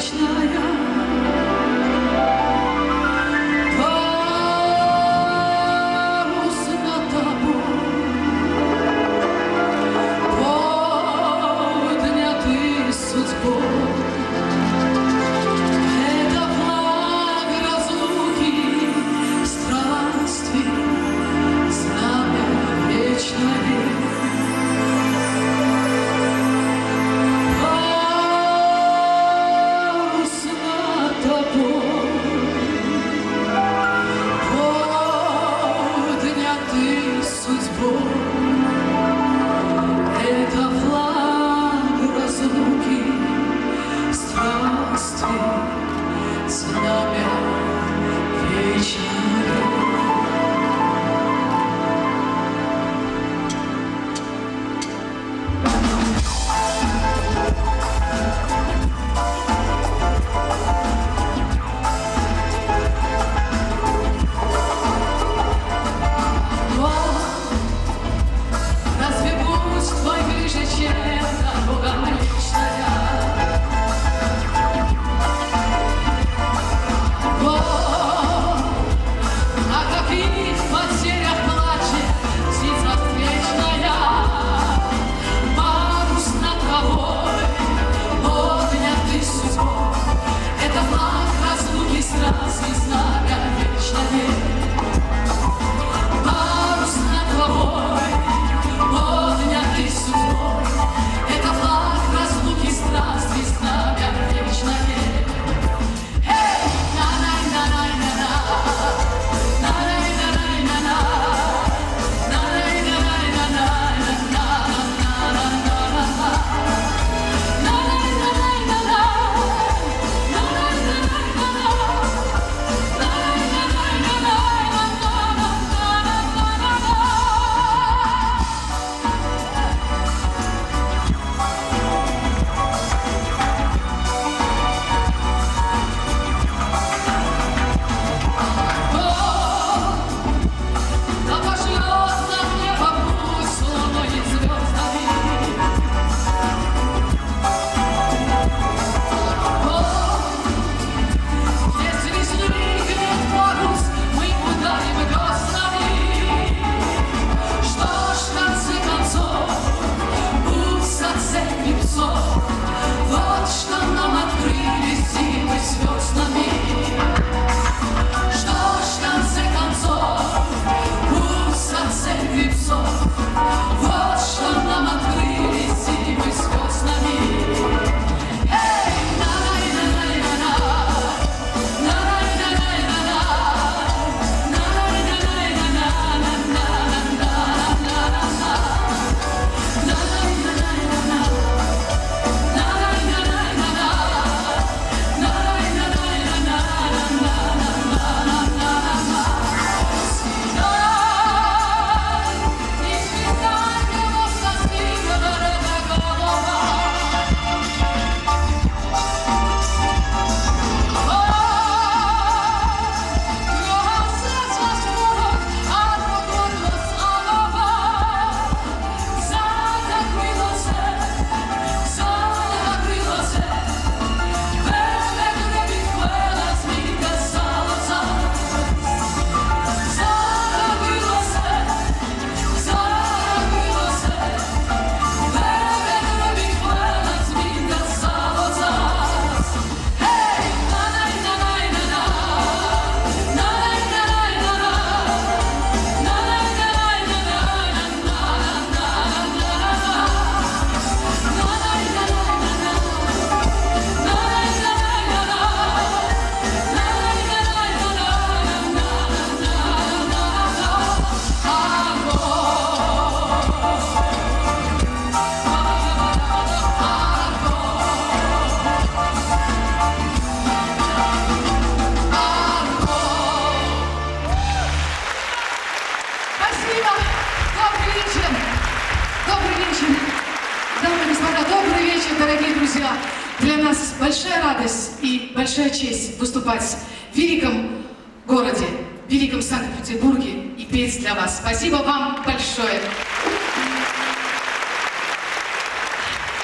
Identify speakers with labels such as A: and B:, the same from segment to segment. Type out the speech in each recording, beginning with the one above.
A: дорогие друзья, для нас большая радость и большая честь выступать в великом городе, в великом Санкт-Петербурге и петь для вас. Спасибо вам большое.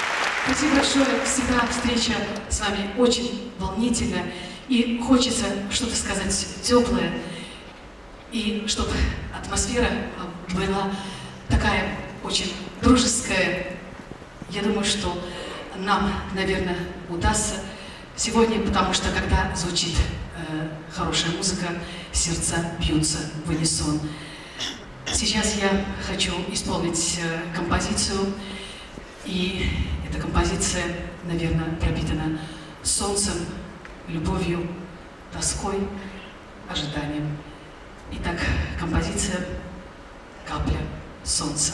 A: Спасибо большое. Всегда встреча с вами очень волнительная. И хочется что-то сказать теплое. И чтобы атмосфера была такая очень дружеская. Я думаю, что нам, наверное, удастся сегодня, потому что когда звучит хорошая музыка, сердца бьются в унисон. Сейчас я хочу исполнить композицию, и эта композиция, наверное, пропитана солнцем, любовью, тоской, ожиданием. Итак, композиция «Капля солнца».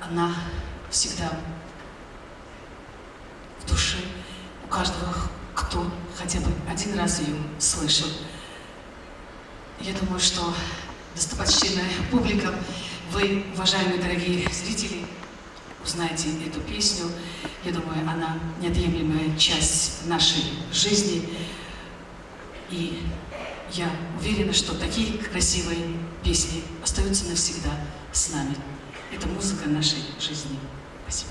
A: она всегда в душе у каждого, кто хотя бы один раз ее слышал. Я думаю, что, достопочтенная публика, вы, уважаемые дорогие зрители, узнаете эту песню. Я думаю, она неотъемлемая часть нашей жизни. И я уверена, что такие красивые песни остаются навсегда с нами. Это музыка нашей жизни. Спасибо.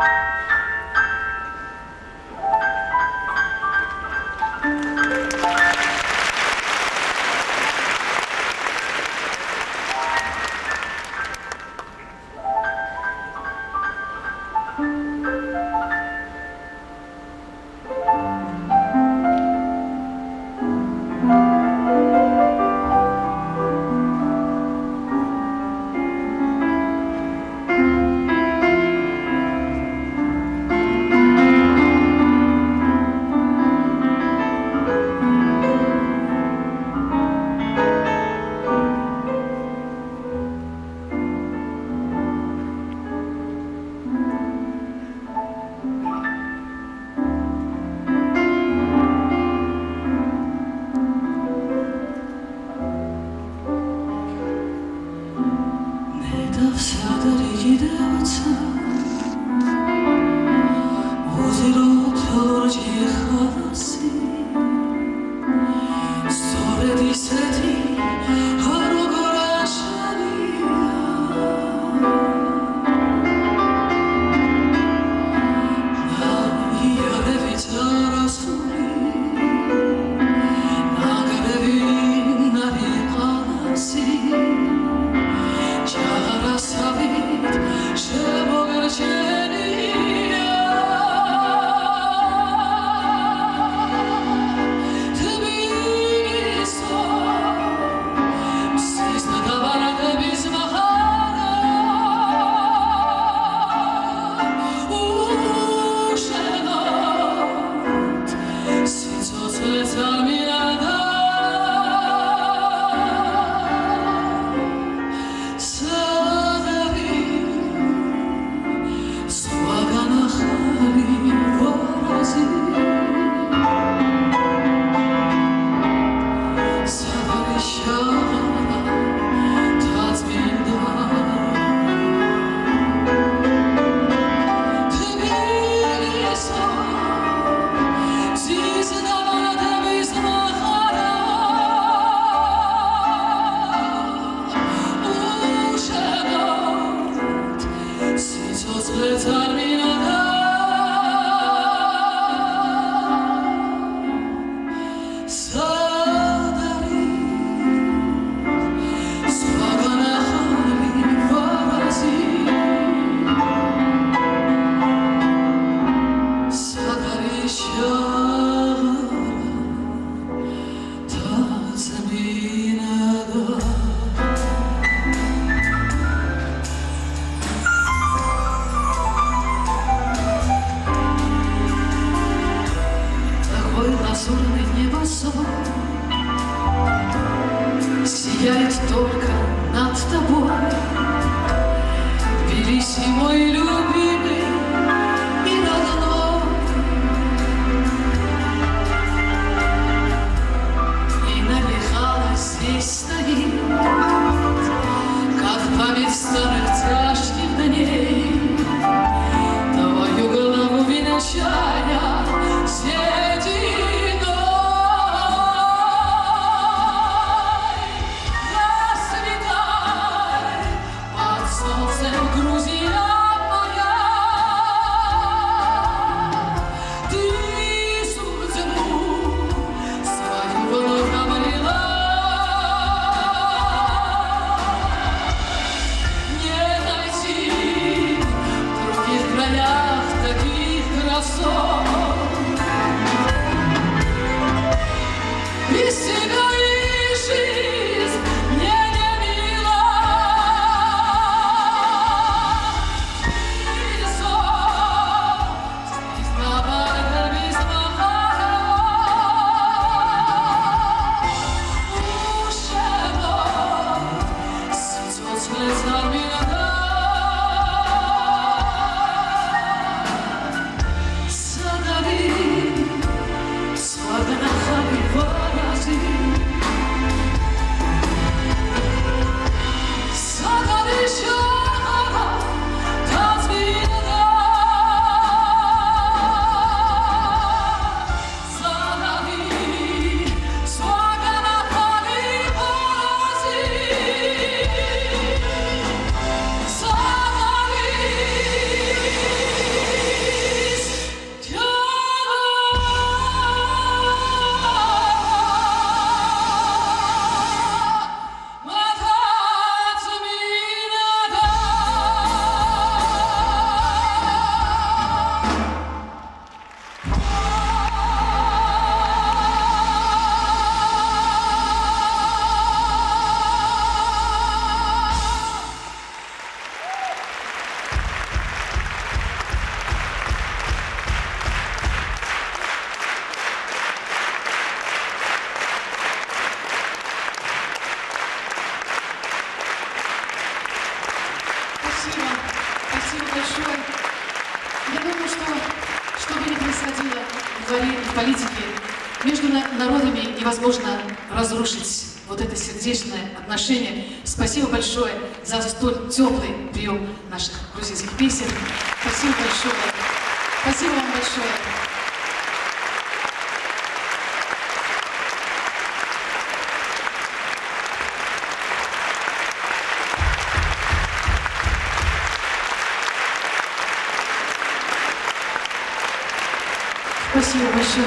A: Сияет только над тобой Тбилиси, мой любимый, и родной. И навехала здесь стоит, как память старых тяжких дней, твою голову венчая сединой. Грузия моя. дворе и политике между народами невозможно разрушить вот это сердечное отношение. Спасибо большое за столь теплый прием наших грузинских песен. Спасибо большое. Спасибо вам большое. Спасибо большое.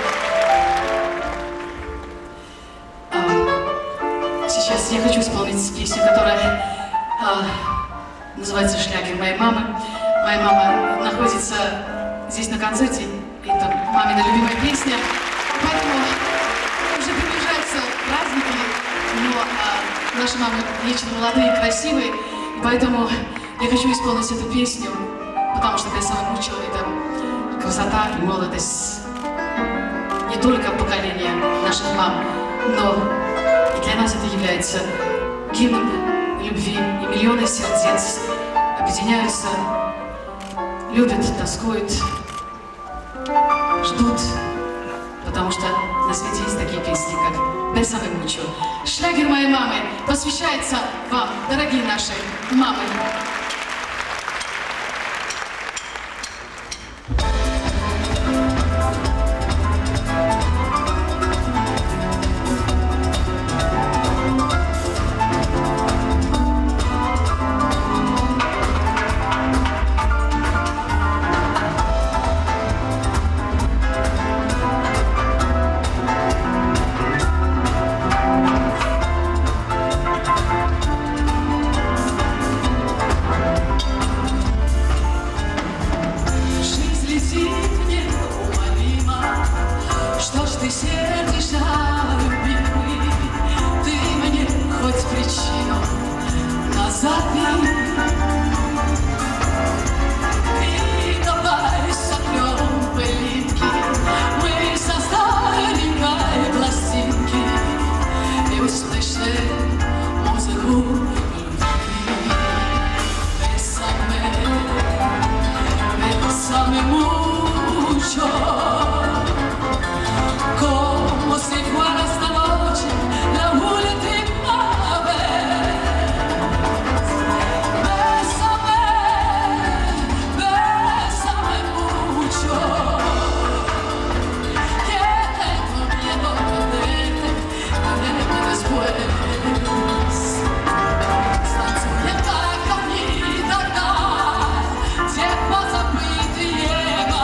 A: Сейчас я хочу исполнить песню, которая называется «Шлягер моей мамы». Моя мама находится здесь на концерте. Это мамина любимая песня. Поэтому уже приближаются праздники, но наши мамы вечно молодые, красивые. И поэтому я хочу исполнить эту песню, потому что я сама мучила это. Красота и молодость не только поколения наших мам, но и для нас это является гимном любви, и миллионы сердец объединяются, любят, тоскуют, ждут, потому что на свете есть такие песни, как «Бесаме мучу». Шлягер моей мамы посвящается вам, дорогие наши мамы.
B: Ты сердишься, любимый, ты мне хоть причину назови. И давай сотрем пылинки, мы создали рай пластинки и услышим музыку любви. Bésame mucho. Como si fuera esta noche la última vez. Bésame, bésame mucho. Que tengo miedo de verte después. Станцуем так, как никогда, те позабытые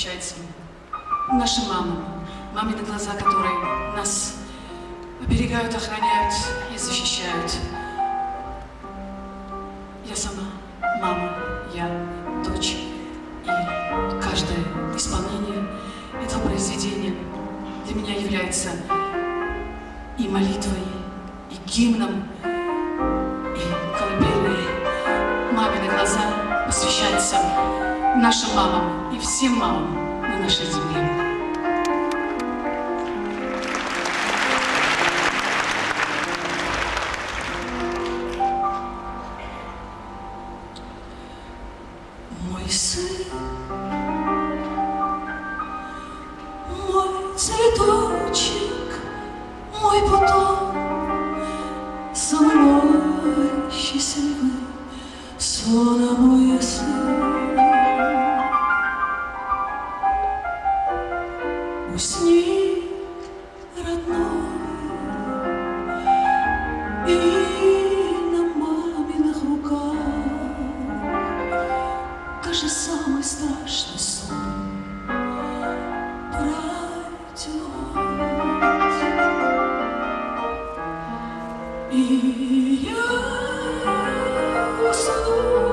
A: посвящается нашим мамам, мамины глаза, которые нас оберегают, охраняют и защищают. Я сама мама, я дочь, и каждое исполнение этого произведения для меня является и молитвой, и гимном, и колыбельной. Мамины глаза посвящаются нашим мамам и всем мамам на нашей земле. Мой сын, мой цветочек, мой бутон, самый счастливый сон мой сын. Усни, родной, и на маминых руках даже самый страшный сон пройдет. И я усну,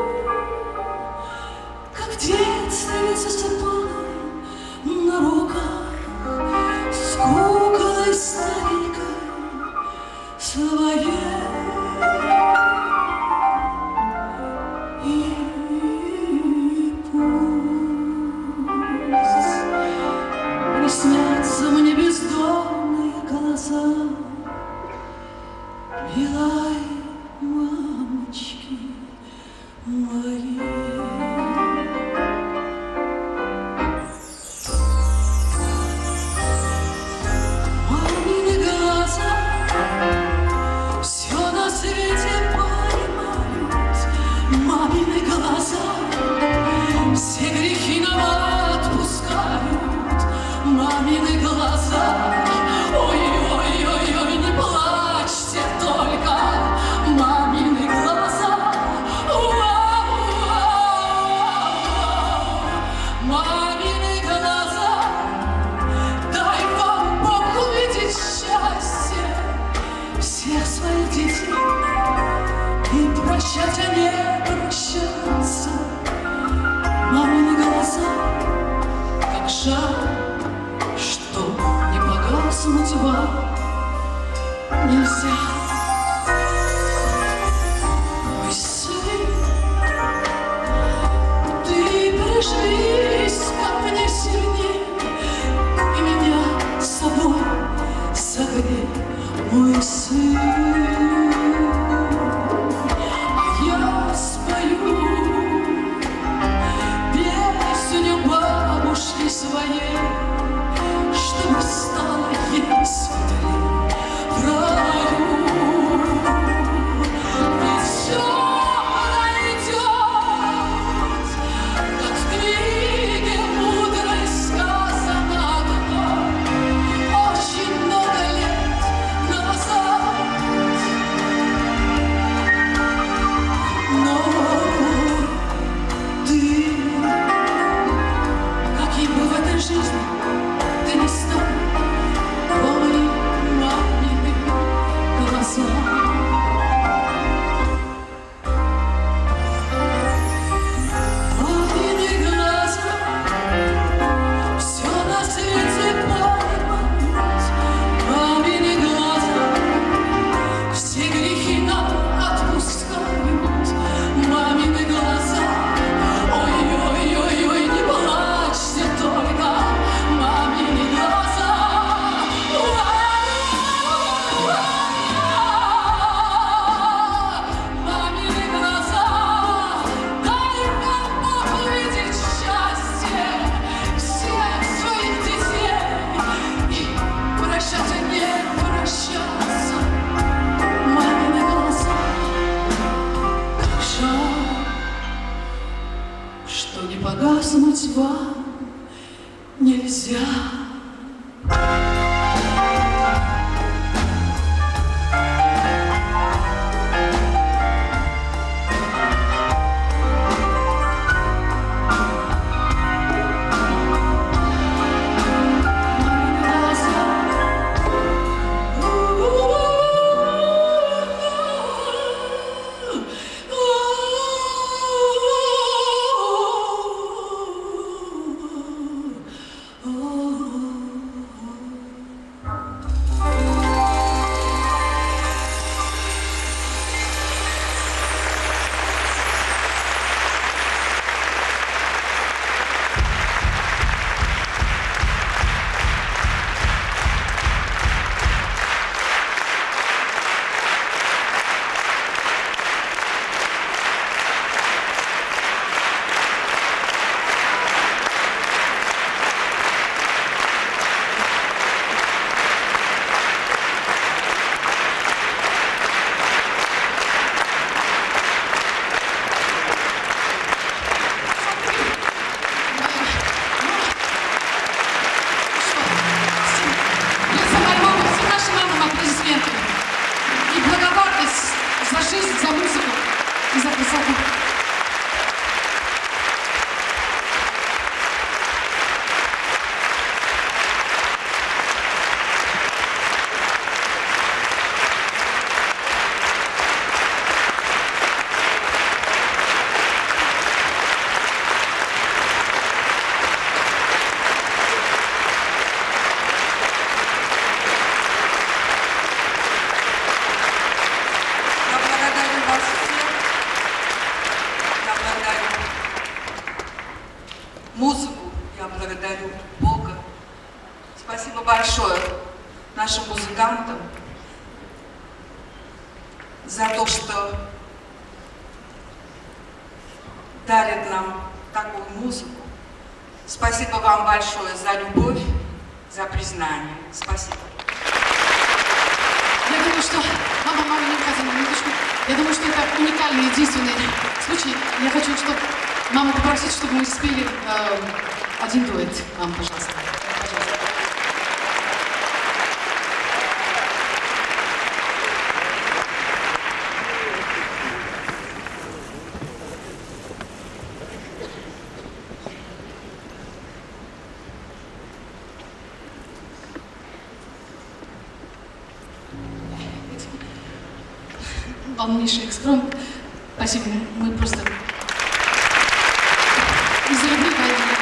A: как в детстве засыпаю на руках с куклой старенькой своей. И пусть приснятся мне бездонные глаза милой мамочки моей. Все грехи нам отпускают мамины глаза. Ой-ой-ой-ой, не плачьте только, мамины глаза. Мамины глаза, дай вам Бог увидеть счастье всех своих детей и прощать, а не прощаться. Мамины глаза, как жаль, что не погаснуть вам нельзя. Мой сын, ты прижмись ко мне сильнее и меня с собой согрей, мой сын. А я спою бабушки своей, чтобы стало ей светлей в раю. Ведь все пройдет, как в книге мудрой сказано одно, очень много лет назад. Но ты, бы в этой жизни ты не стал, помни мамины глаза. Мамины глаза все на свете поймут. Мамины глаза все грехи нам отпускают. Мамины глаза, ой-ой-ой-ой, не плачьте только, мамины глаза. Мамины глаза, дай нам Бог увидеть счастье всех своих детей и прощать, а не прощаться. Мамины глаза, как жаль, что не погаснуть вам нельзя.
C: Я благодарю Бога. Спасибо большое нашим музыкантам за то, что дарят нам такую музыку. Спасибо вам большое за любовь, за признание. Спасибо.
A: Я думаю, что... Мама, не уходи на минуточку. Я думаю, что это уникальный, единственный случай. Я хочу, чтобы маму попросить, чтобы мы спели один дуэт. Мама, пожалуйста. Пожалуйста. Полнейший экспромт. Спасибо. Мы просто из-за любви поехали.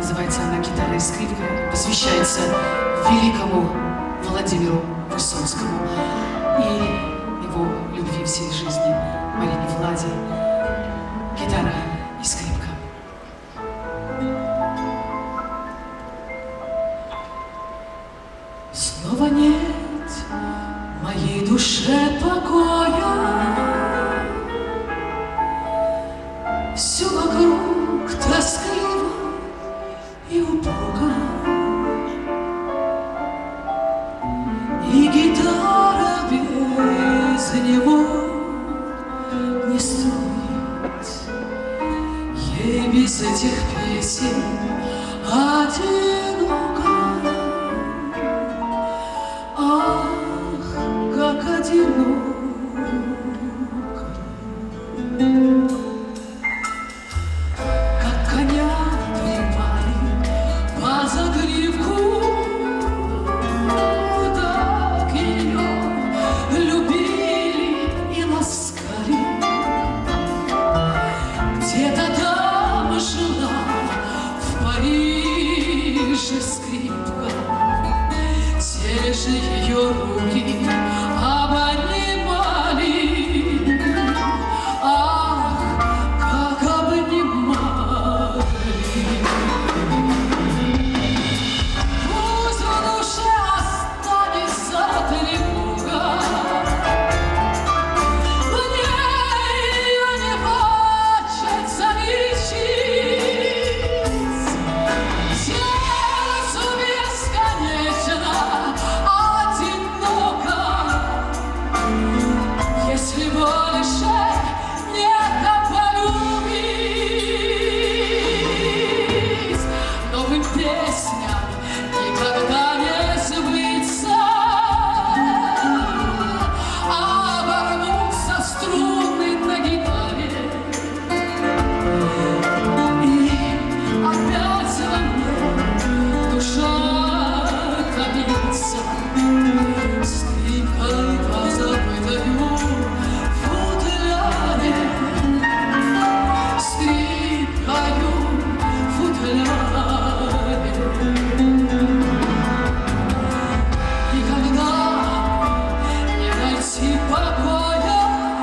A: Называется она «Гитара и скрипка». Посвящается великому Владимиру Высоцкому и его любви всей жизни Марине Владе. Гитара и скрипка. Снова нет моей душе покоя, все вокруг тоскливо и убого, и гитара без него не строит, ей без этих песен одиноко. Ах, как одиноко. Как коня трепали по загривку, так ее любили и ласкали. Где-то там жила в Париже скрипка, те же ее руки обнимали. Ах, как обнимали. Пусть в душе останется тревога, мне ее не хочется лечить. Сердцу бесконечно одиноко, если больше некого полюбить. Новым песням никогда не сбыться, оборвутся струны на гитаре, и опять во мне душа томится. Скрипкой позабытою в футляре, скрипкою в футляре. Никогда не найти покоя,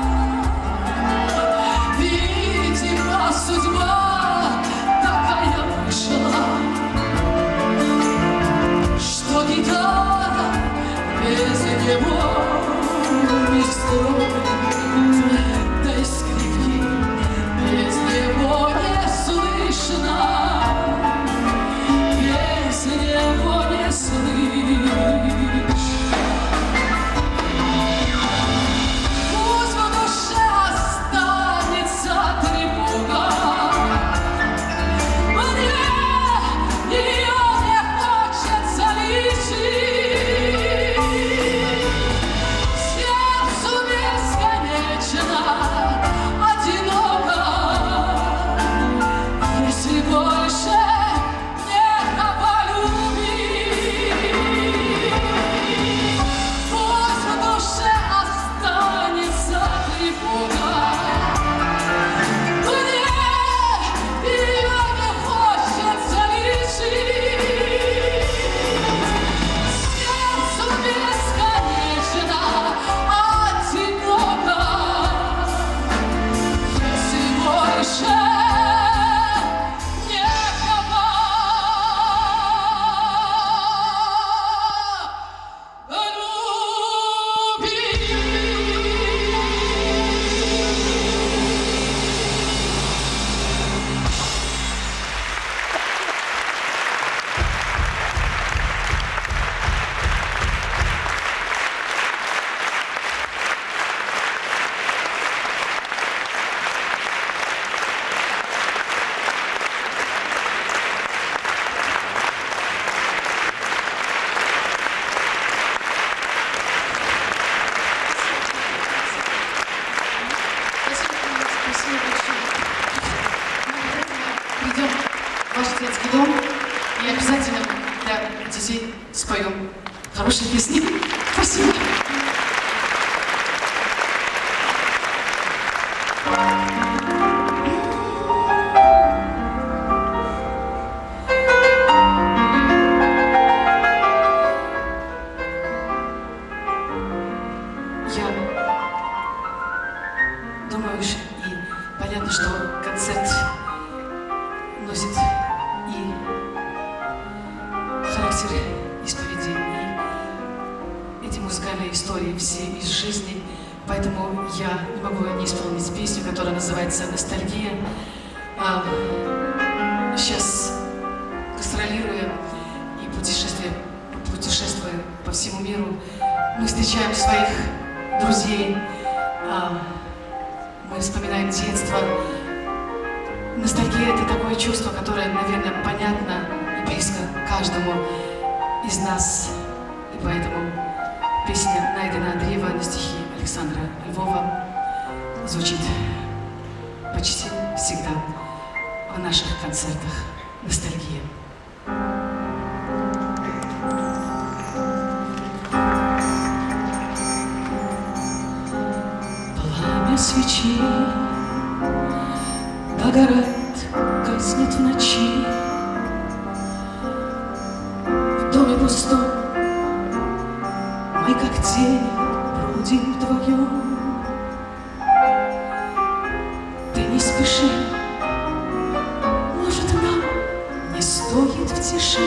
A: видимо, судьба такая вышла, что гитара без него не строит, да и скрипки без него не слышно, без него не слышно. Пусть в душе останется тревога, мне ее не хочется лечить. Сердцу бесконечно одиноко, если больше некого любить. Пусть в душе останется тревога, мне ее не хочется лечить. Сердцу бесконечно одиноко, если больше некого придем в ваш детский дом и обязательно для детей споем хорошие песни. Спасибо. характер исповеди. И эти музыкальные истории все из жизни. Поэтому я не могу не исполнить песню, которая называется «Ностальгия». Сейчас, гастролируя и путешествуя по всему миру, мы встречаем своих друзей, мы вспоминаем детство. Ностальгия — это такое чувство, которое, наверное, понятно и близко каждому из нас. И поэтому песня Найдена Андреева на стихи Александра Львова звучит почти всегда в наших концертах. Ностальгия. Пламя свечи догорает, гаснет в ночи. В доме пустом мы, как тени, бродим вдвоем. Ты не спеши, может, нам не стоит в тиши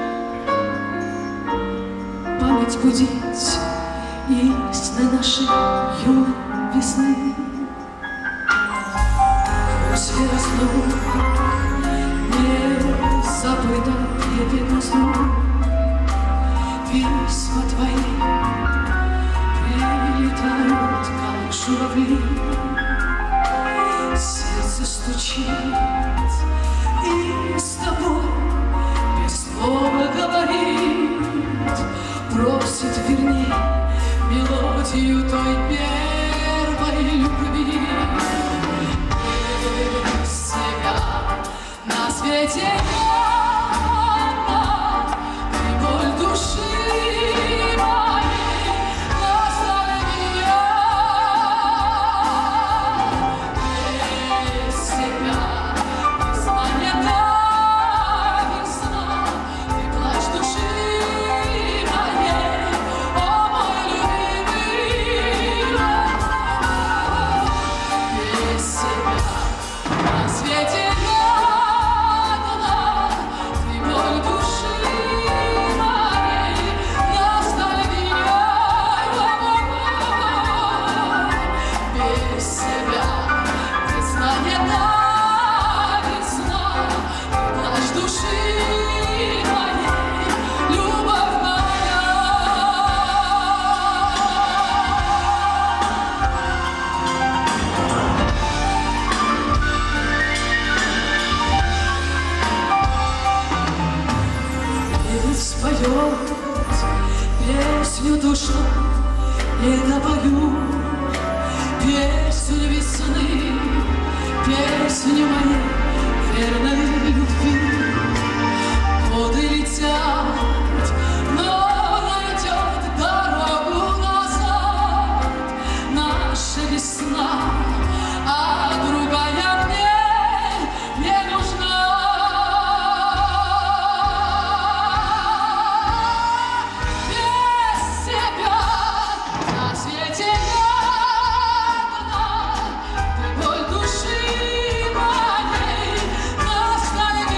A: память будить и сны нашей юной весны. Пусть весну не забыто едет на сну. Письма твои прилетают, как журавли. Сердце стучит, и с тобой без слова говорит. Просит, верни мелодию той первой любви. Без тебя на свете песню душу, я пою песню весны, песню моей верной любви. Годы летят, но найдет дорогу назад наша весна, а другая мне не нужна.
B: Боль души моей, ностальгия.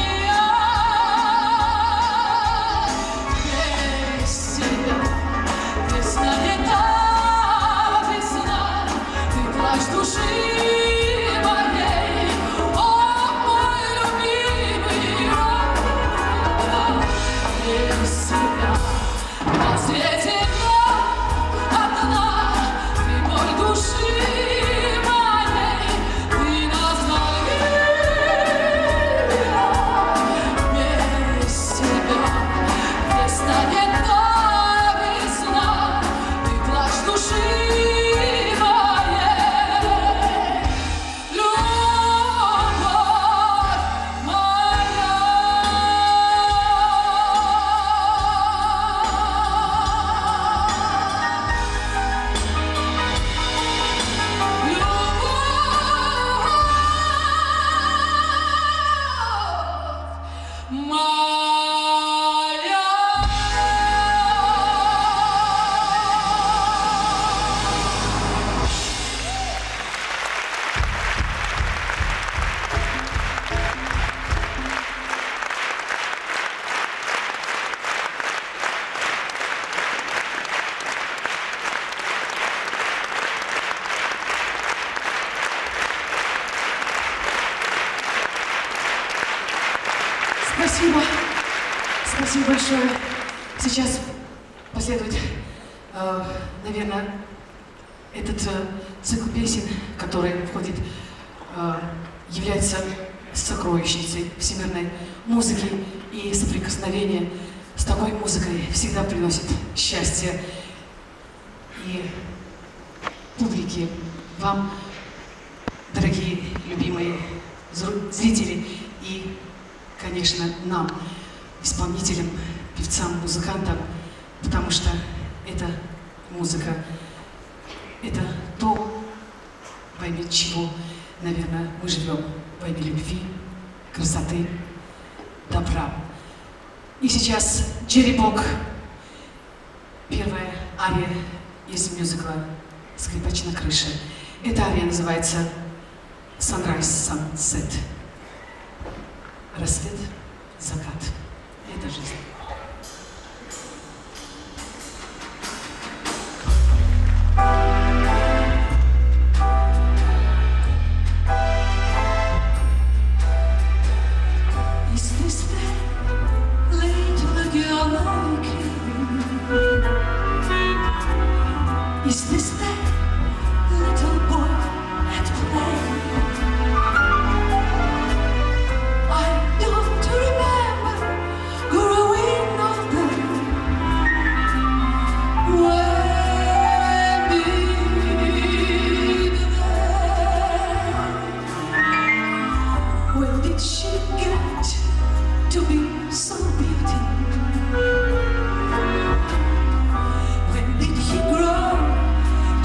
A: Спасибо. Спасибо большое. Сейчас последует, наверное, этот цикл песен, который входит, является сокровищницей всемирной музыки, и соприкосновение с такой музыкой всегда приносит счастье и публике, вам, дорогие, любимые зрители, и, конечно, нам, исполнителям, певцам, музыкантам, потому что эта музыка, это то, во имя чего, наверное, мы живем, во имя любви, красоты, добра. И сейчас «Черепок», первая ария из мюзикла «Скрипач на крыше». Эта ария называется «Sunrise, Sunset». Рассвет, закат. Это жизнь.
B: Is this the little boy at play? I don't remember growing older. When did she get to be so beautiful? When did he grow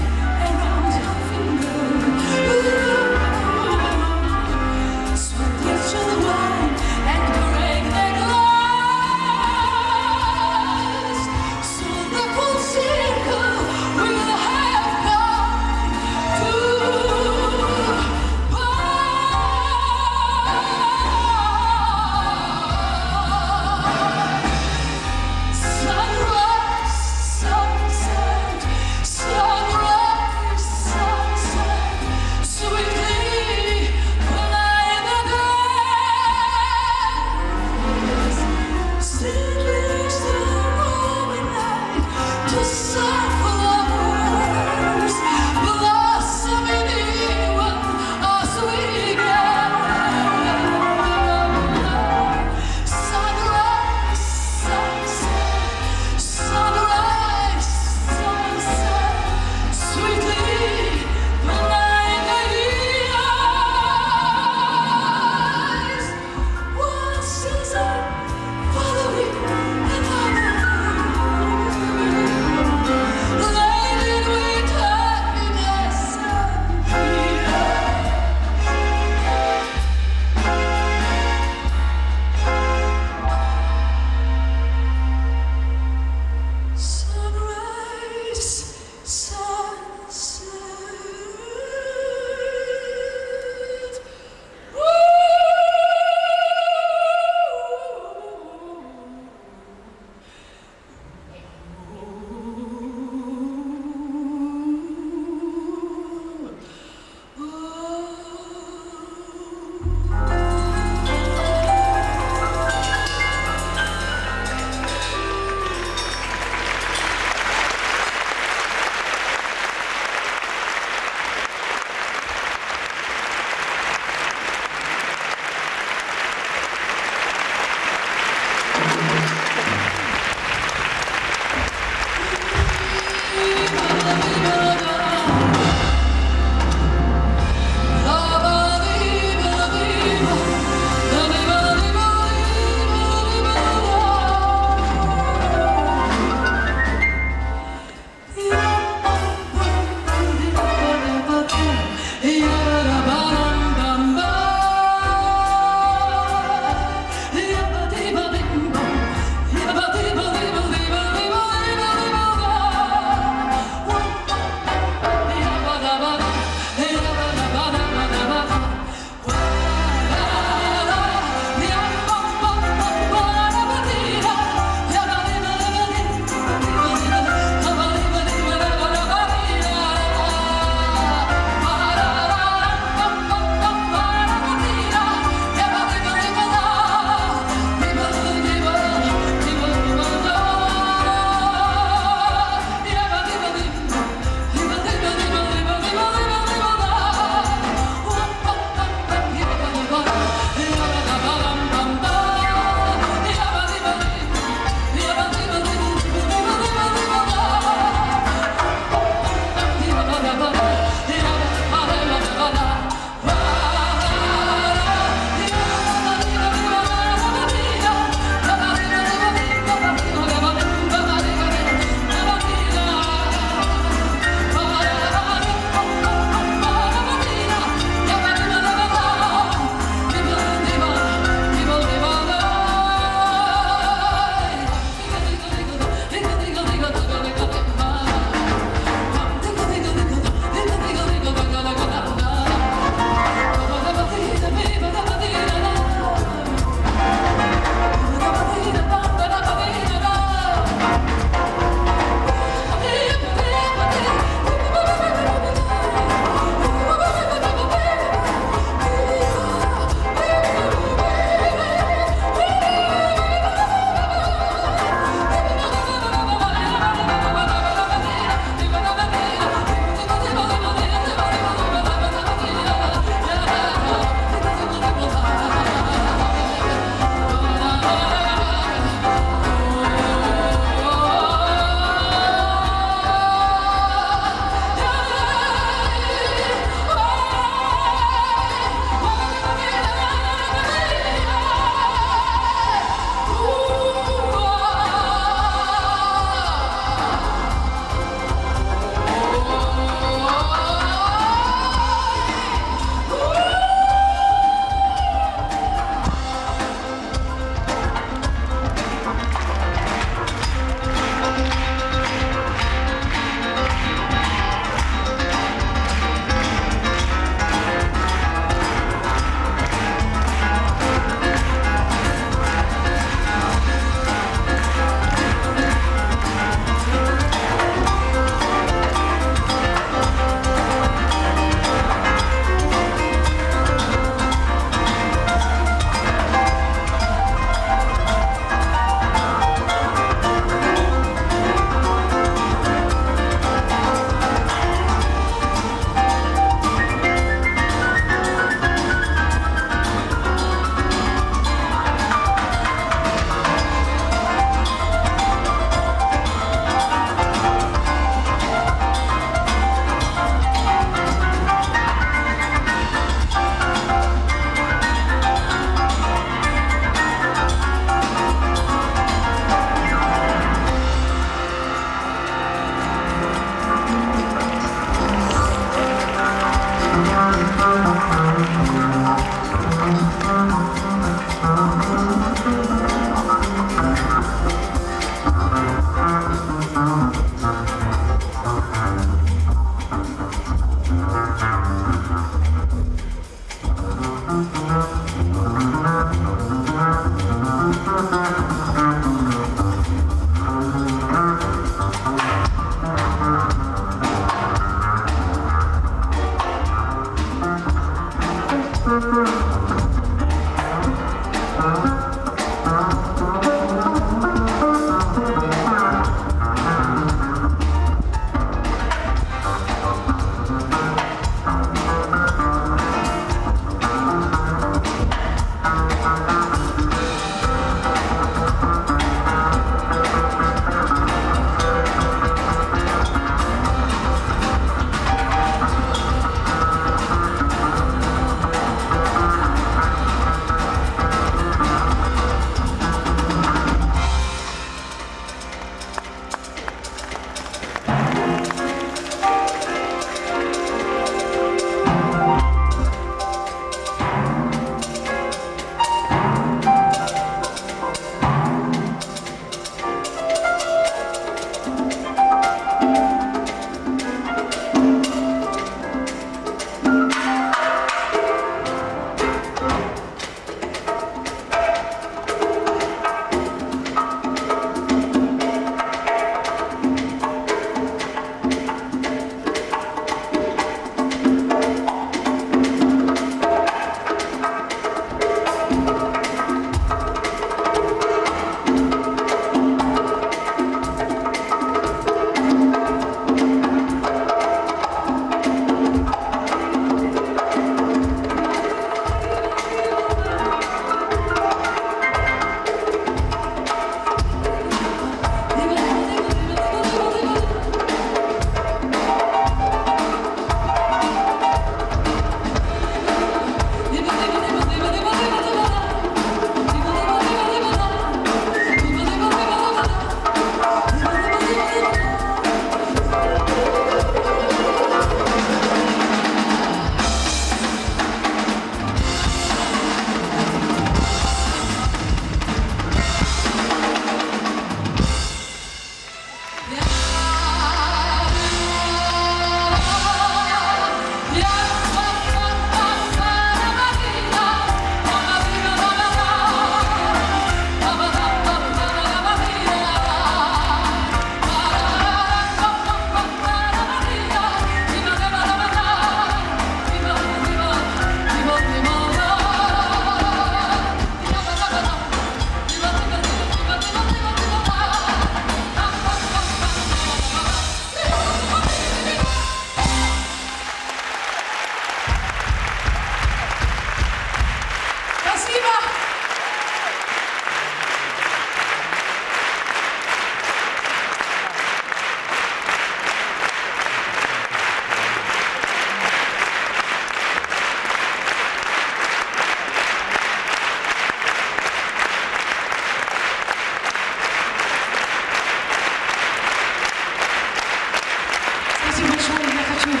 A: Спасибо большое. Я хочу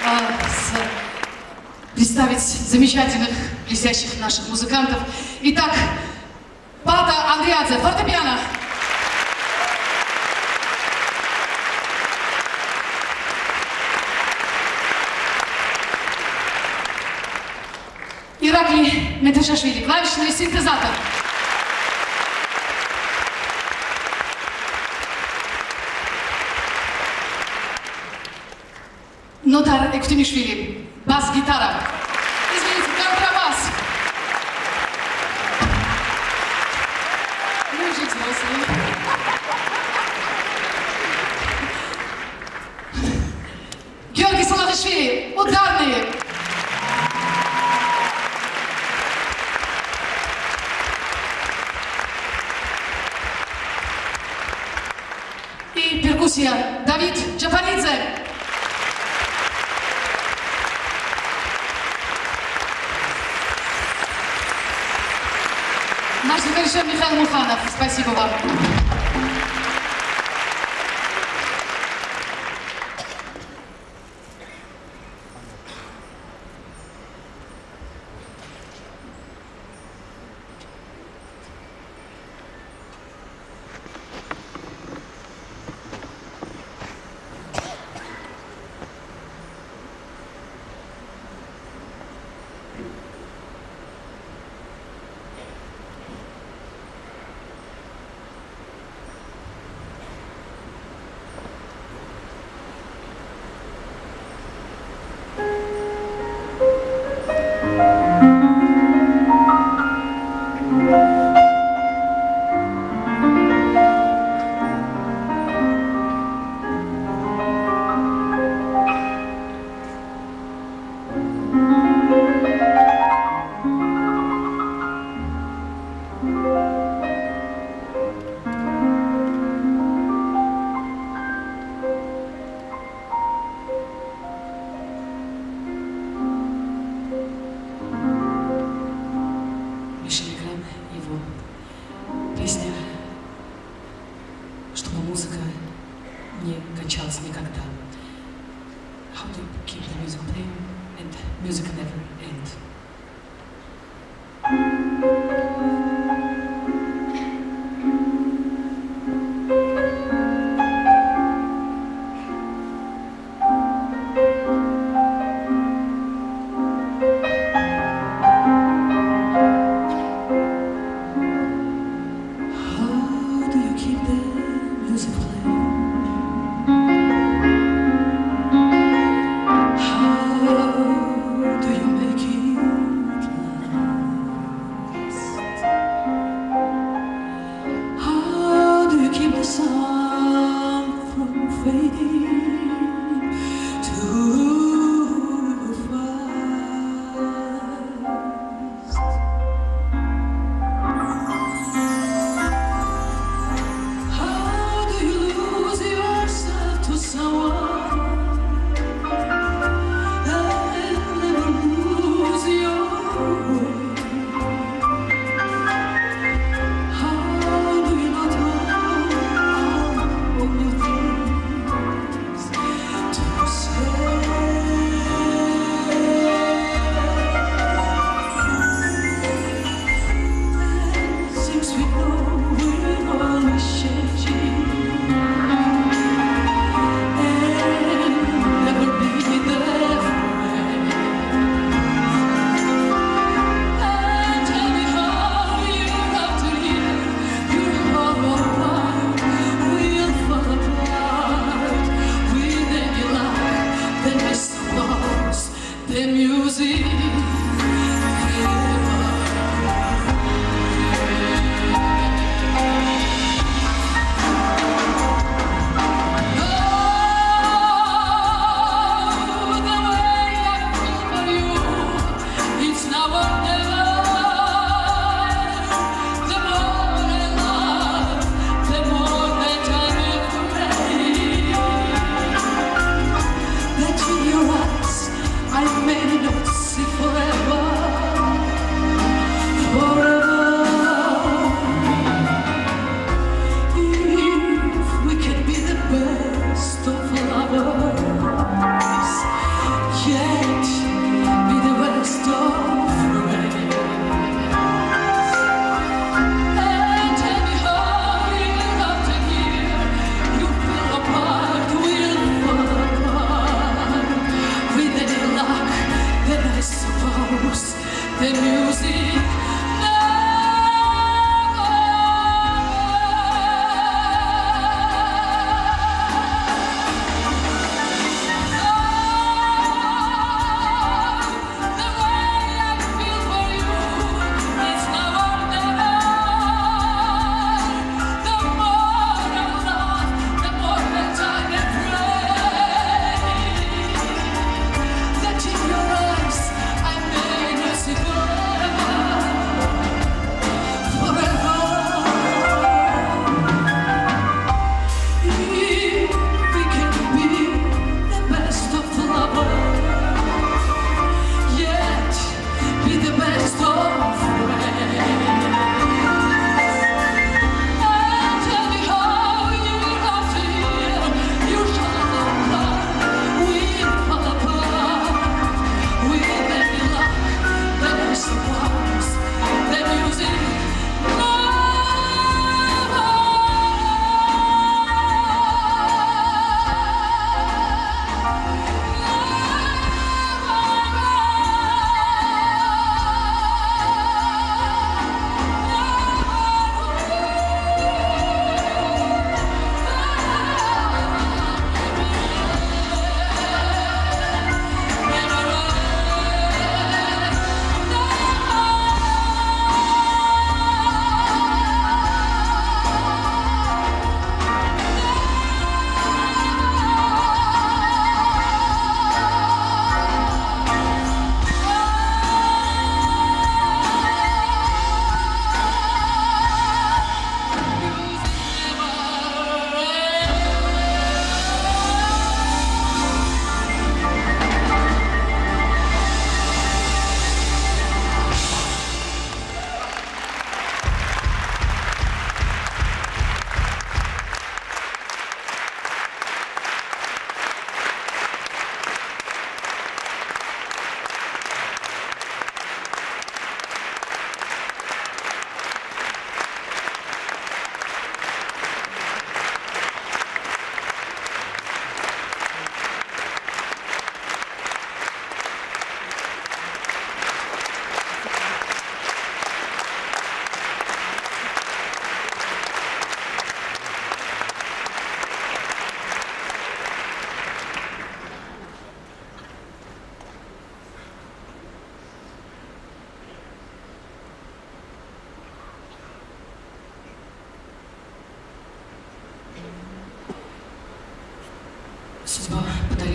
A: представить замечательных, блестящих наших музыкантов. Итак, Пата Андриадзе, фортепиано. Иракли Метешашвили, клавишный синтезатор. Нодар Эктимишвили, бас-гитара. Извините, контрабас. Мужик взрослый. Георгий Салаташвили, ударные. И перкуссия Давид Джапаридзе. Наш звукорежиссер Михаил Муханов. Спасибо вам. Песня, чтобы музыка не кончалась никогда. How to keep the music playing and music never end.
B: How do you make it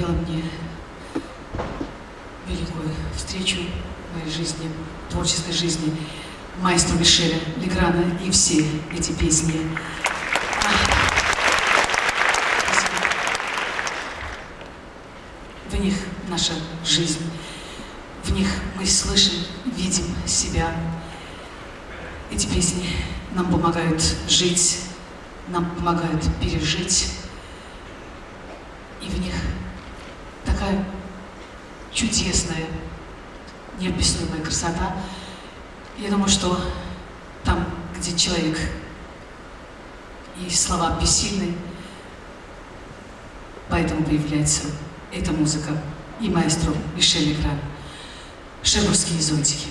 A: подарила мне великую встречу в моей жизни, творческой жизни, маэстро Мишеля Леграна и все эти песни. В них наша жизнь, в них мы слышим, видим себя. Эти песни нам помогают жить, нам помогают пережить. И в них такая чудесная, неописуемая красота. Я думаю, что там, где человек и слова бессильны, поэтому появляется эта музыка и маэстро Мишель Легран. Шербургские зонтики.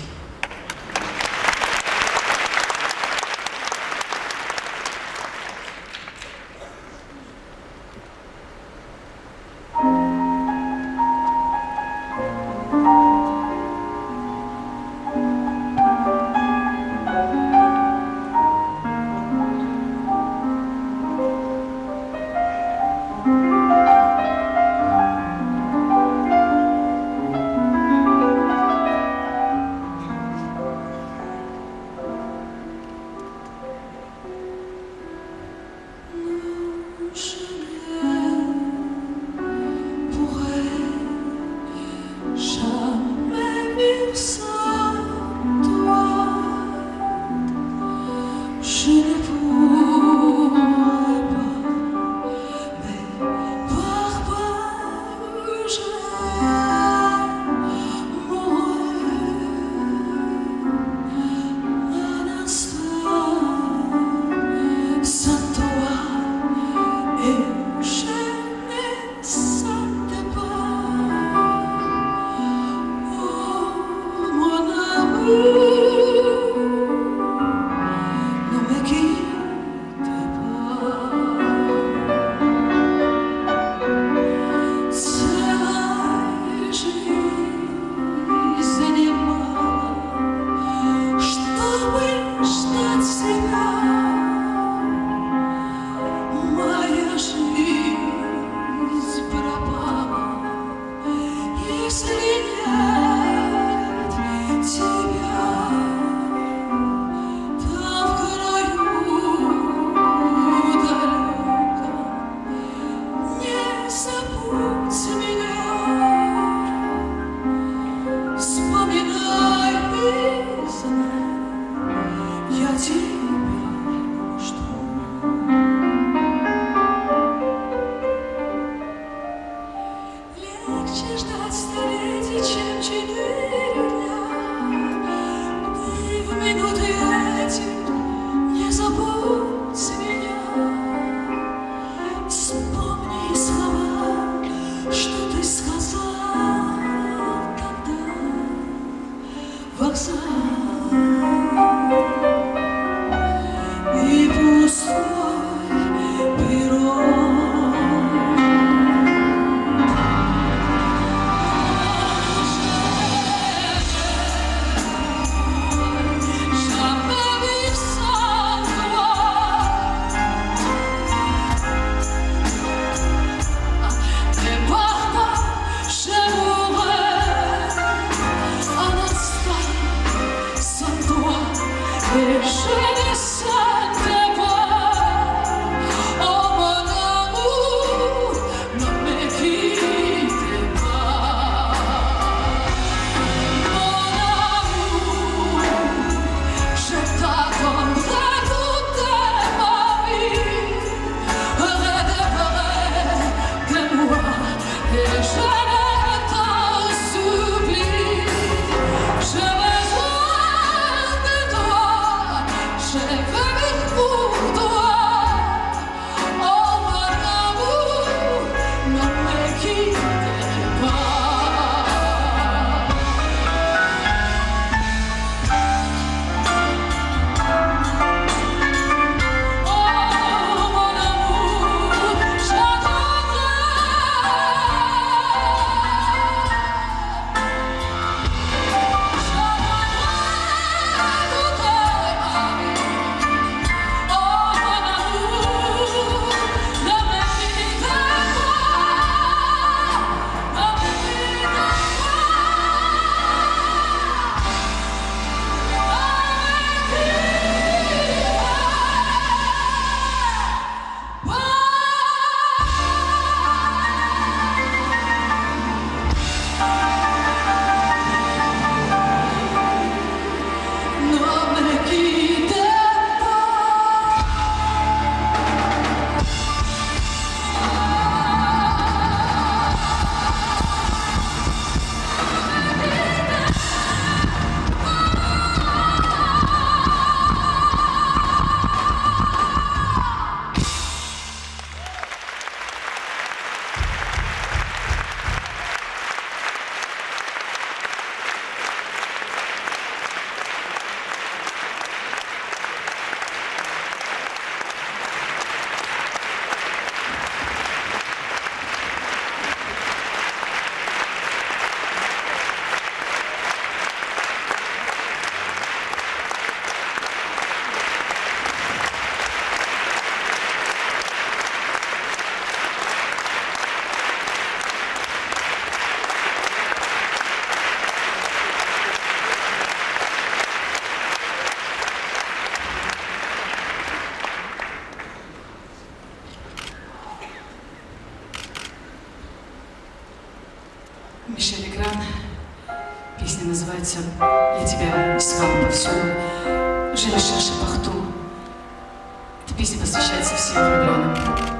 A: называется «Я тебя искала повсюду». Жили Шерши Пахту. Эта песня посвящается всем влюбленным.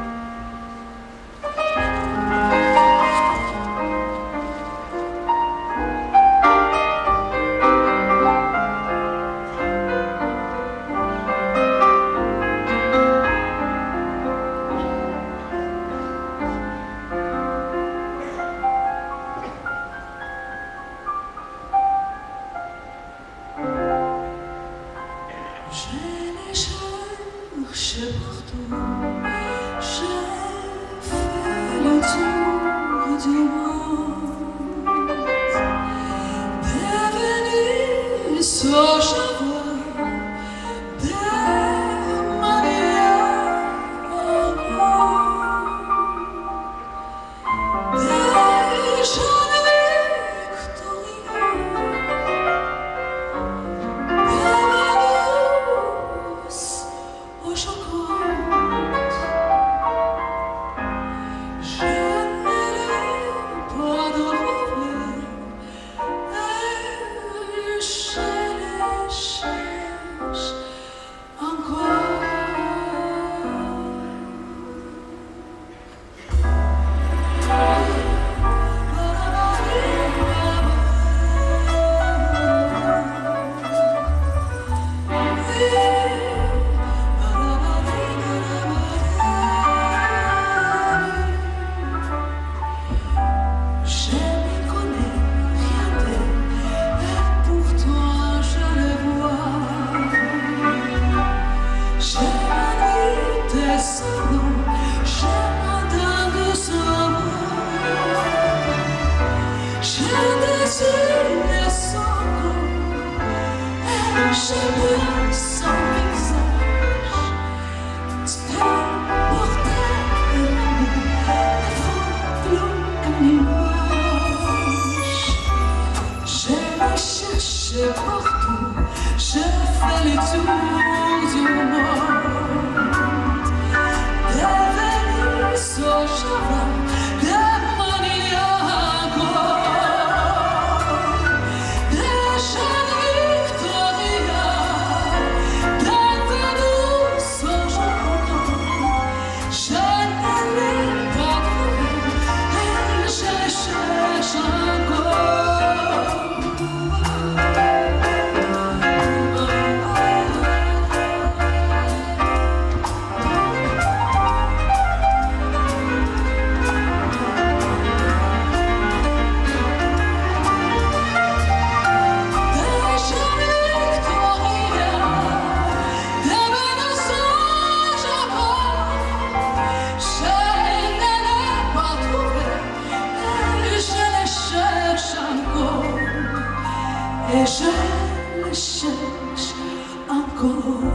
B: Et je le cherche encore,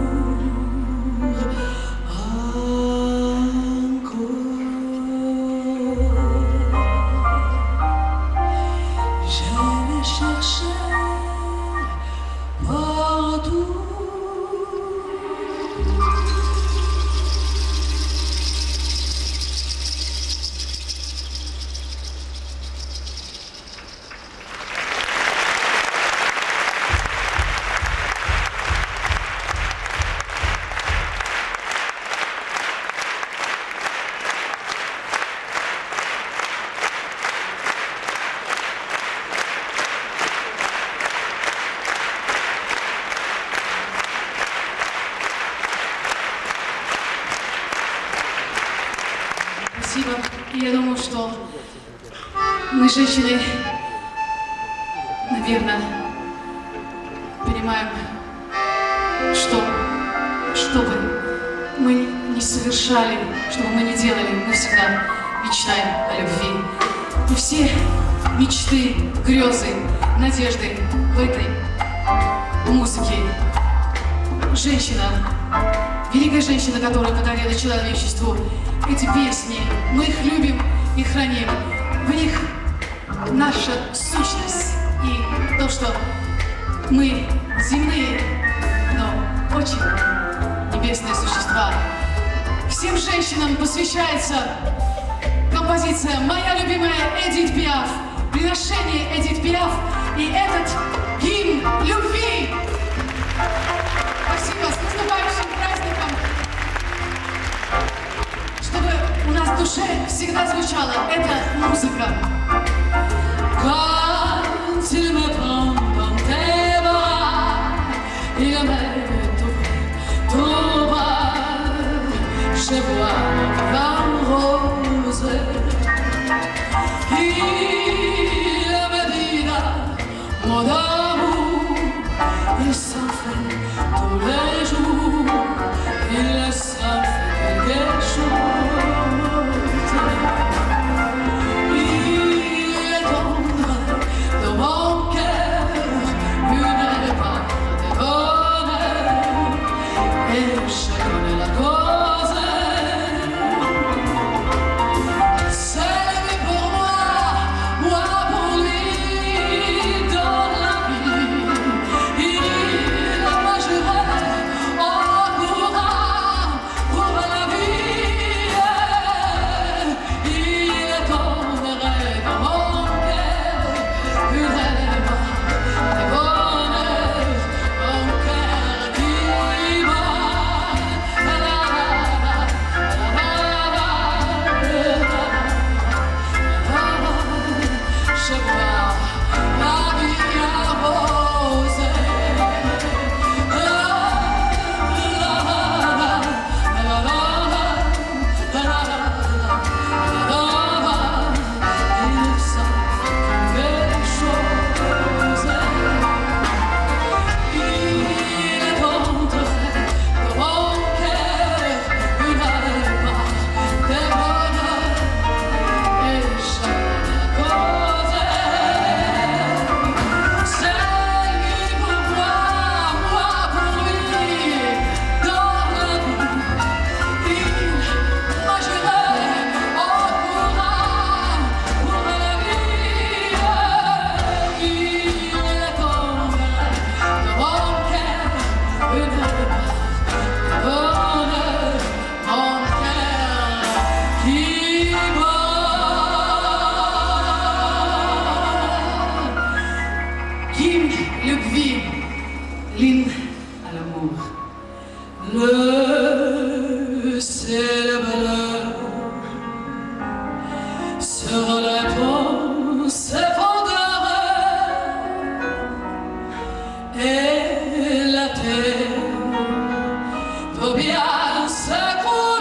B: je le cherche partout.
A: Спасибо. И я думаю, что мы, женщины, наверное, понимаем, что бы мы не совершали, что бы мы не делали, мы всегда мечтаем о любви. И все мечты, грезы, надежды в этой музыке. Женщина, великая женщина, которая подарила человечеству эти песни, мы их любим и храним. В них наша сущность и то, что мы земные, но очень небесные существа. Всем женщинам посвящается композиция «Моя любимая Эдит Пиаф», приношение Эдит Пиаф И этот гимн любви. Спасибо, с наступающим праздником. Чтобы у нас в душе всегда звучала эта музыка. Quand il me prend dans tes bras, il me tout bas, je vois la rose. Il me dira mon amour, il s'en fait tous les jours, il s'en fait quelque chose. Il est tendre dans mon cœur, une part de bonheur, et je connais la cause. Любви, l'hymne à l'amour. Le ciel bleu sur les ponts s'effondrerait et la terre peut bien s'écrouler.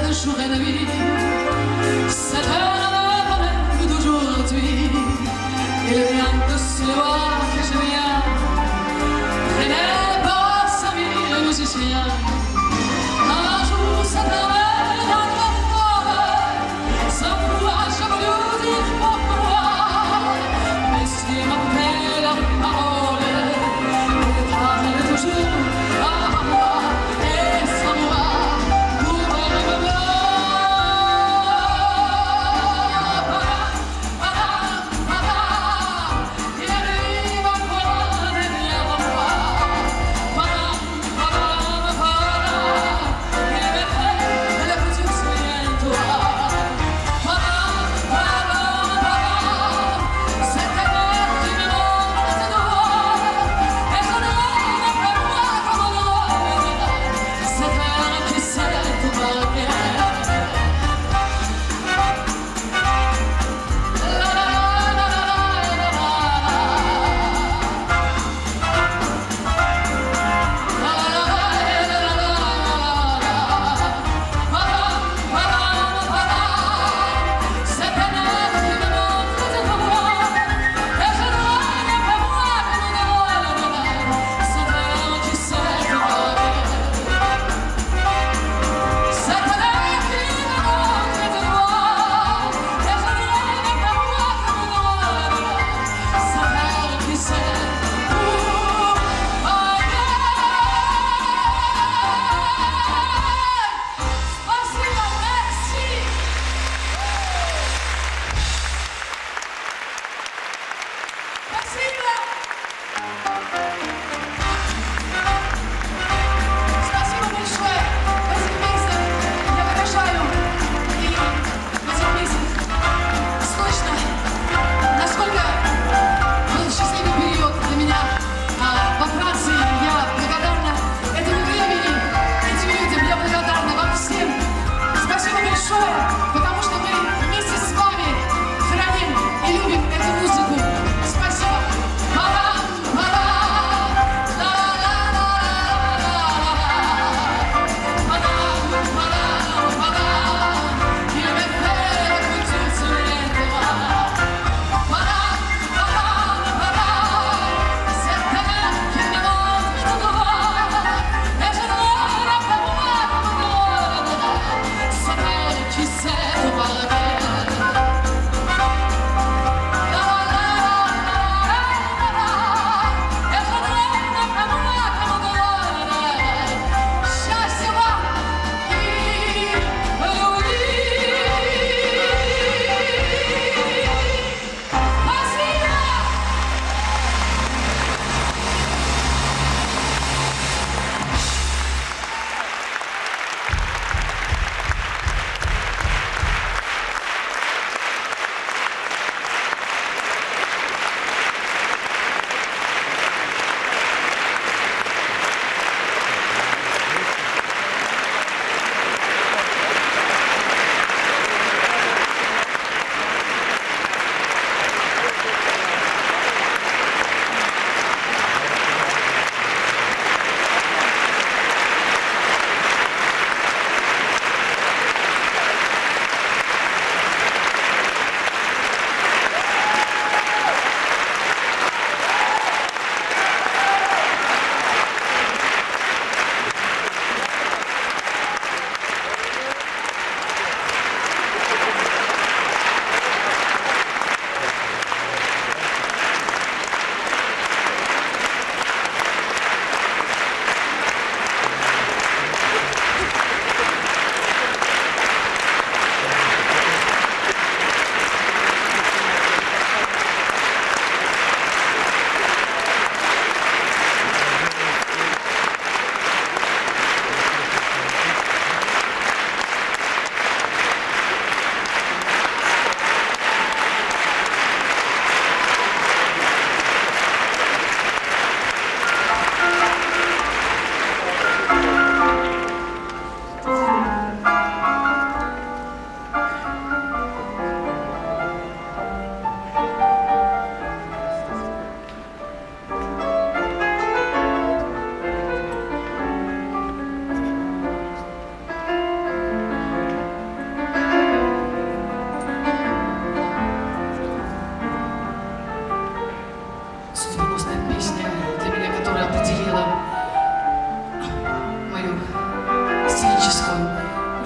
A: jour et nuit. Cette heure rêve d'aujourd'hui. Il vient de ce loin que je viens. Traîner par sa vie le musicien. Un jour cette heure dans le fort. Sans vouloir, je veux dire pourquoi. Mais si m'appelle la parole, il parle toujours à moi. Et sans moi, pour me voir. Il arrive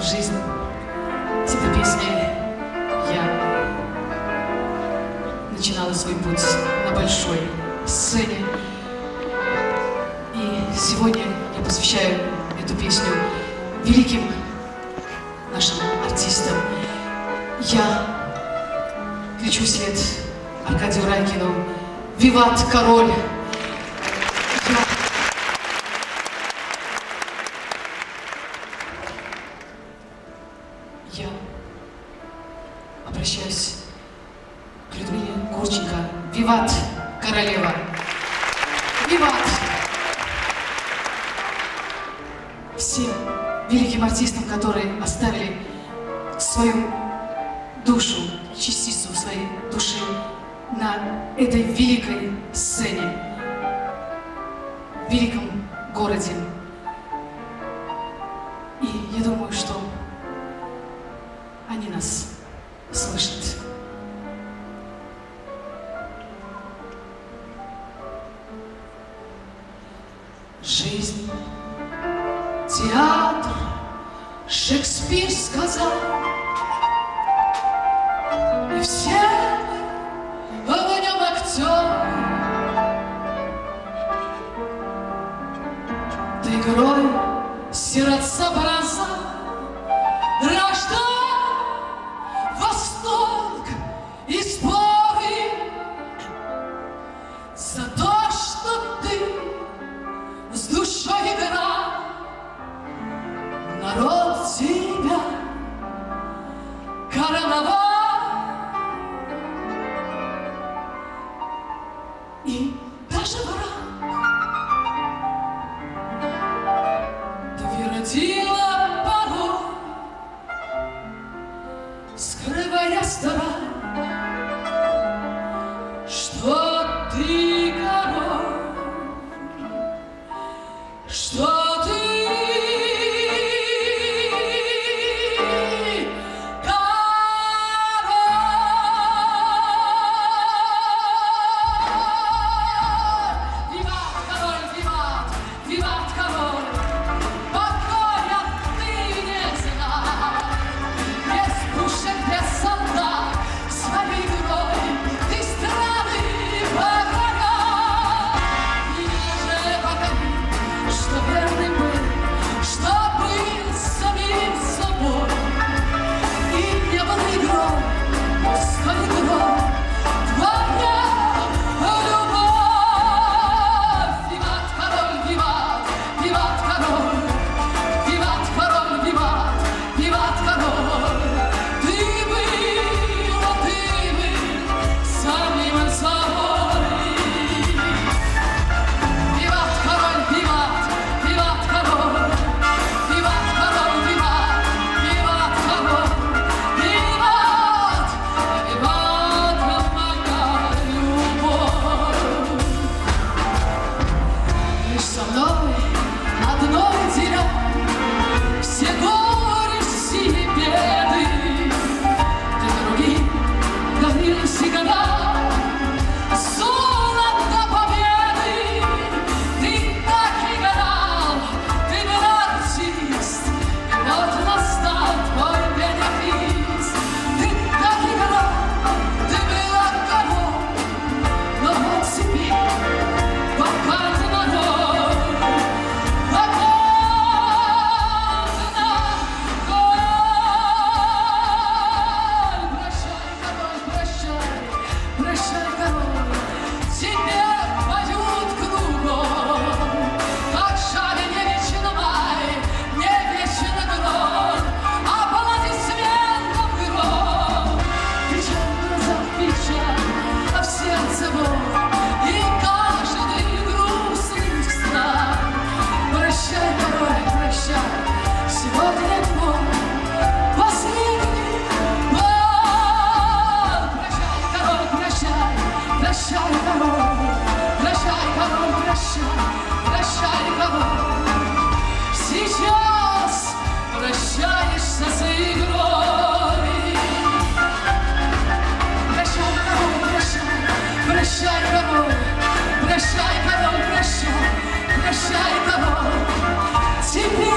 A: жизнь. С этой песней я начинала свой путь на большой сцене. И сегодня я посвящаю эту песню великим нашим артистам. Я кричу вслед Аркадию Райкину: «Виват, король!» Я обращаюсь к Людмиле Гурченко: «Виват, королева! Виват!» Всем великим артистам, которые оставили свою душу, частицу своей души на этой великой сцене, в великом городе. И я думаю, что они нас слышат. Жизнь, театр, Шекспир сказал, и все мы в нем актеры. Ты герой, сиротца бронза, рождал восторг и споры за то, что ты с душой играл. Народ тебя короновал. И даже враг твердила порой, скрывая старань, что ты король, что ты
B: Прощай, король, прощай, король, теперь